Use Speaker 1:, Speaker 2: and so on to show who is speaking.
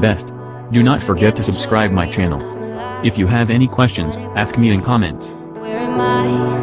Speaker 1: best. Do not forget to subscribe my channel. If you have any questions, ask me in comments.
Speaker 2: Where am I?